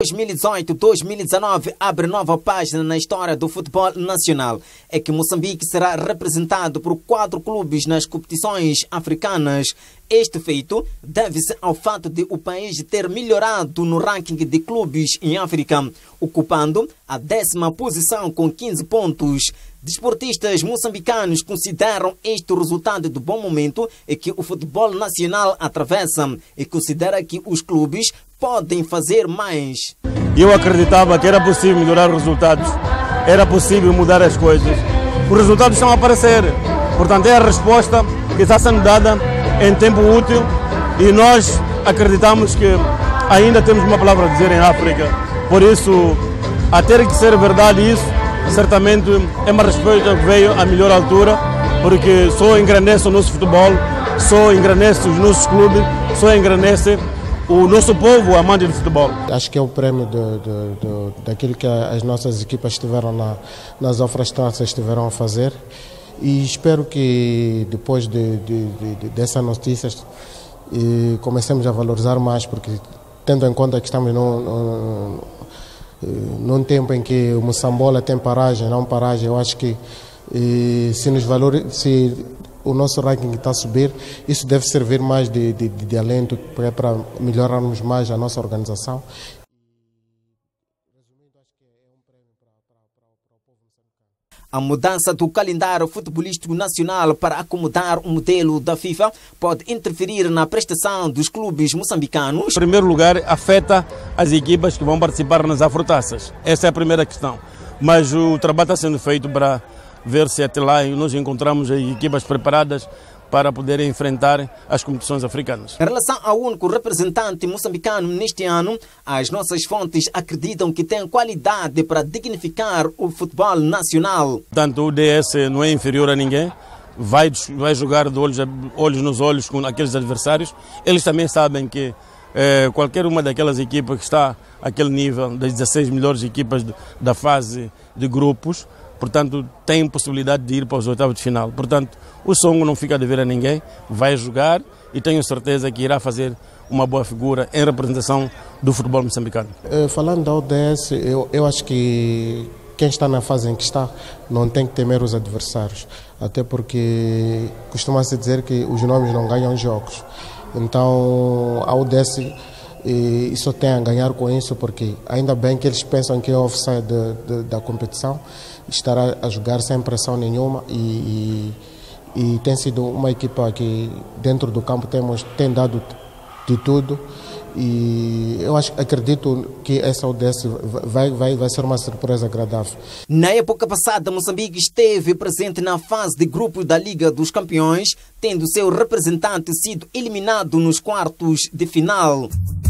2018-2019 abre nova página na história do futebol nacional. É que Moçambique será representado por 4 clubes nas competições africanas. Este feito deve-se ao fato de o país ter melhorado no ranking de clubes em África, ocupando a 10ª posição com 15 pontos. Desportistas moçambicanos consideram este o resultado do bom momento em que o futebol nacional atravessa e considera que os clubes podem fazer mais. Eu acreditava que era possível melhorar os resultados, era possível mudar as coisas. Os resultados estão a aparecer, portanto é a resposta que está sendo dada em tempo útil e nós acreditamos que ainda temos uma palavra a dizer em África. Por isso, a ter que ser verdade isso, certamente é uma resposta que veio à melhor altura, porque só engrandece o nosso futebol, só engrandece os nossos clubes, só engrandece o nosso povo amante de futebol. Acho que é o prêmio daquilo que as nossas equipas estiveram nas outras taças estiveram a fazer, e espero que depois dessas notícias comecemos a valorizar mais, porque tendo em conta que estamos num tempo em que o Moçambola tem paragem, não paragem, eu acho que se o nosso ranking está a subir, isso deve servir mais de alento para melhorarmos mais a nossa organização. A mudança do calendário futebolístico nacional para acomodar o modelo da FIFA pode interferir na prestação dos clubes moçambicanos. Em primeiro lugar, afeta as equipas que vão participar nas afrotaças. Essa é a primeira questão. Mas o trabalho está sendo feito para ver se até lá nós encontramos as equipas preparadas para poderem enfrentar as competições africanas. Em relação ao único representante moçambicano neste ano, as nossas fontes acreditam que tem qualidade para dignificar o futebol nacional. Portanto, o DS não é inferior a ninguém, vai jogar de olhos nos olhos com aqueles adversários. Eles também sabem que qualquer uma daquelas equipas que está àquele nível, das 16 melhores equipas da fase de grupos, portanto, tem possibilidade de ir para os oitavos de final. Portanto, o Songo não fica a dever a ninguém, vai jogar e tenho certeza que irá fazer uma boa figura em representação do futebol moçambicano. Falando da ODS, eu acho que quem está na fase em que está não tem que temer os adversários, até porque costuma-se dizer que os nomes não ganham jogos. Então, a ODS e só tem a ganhar com isso, porque ainda bem que eles pensam que é offside da competição, estará a jogar sem pressão nenhuma e tem sido uma equipa que dentro do campo tem dado de tudo, e eu acredito que essa ODS vai ser uma surpresa agradável. Na época passada, Moçambique esteve presente na fase de grupos da Liga dos Campeões, tendo seu representante sido eliminado nos quartos de final.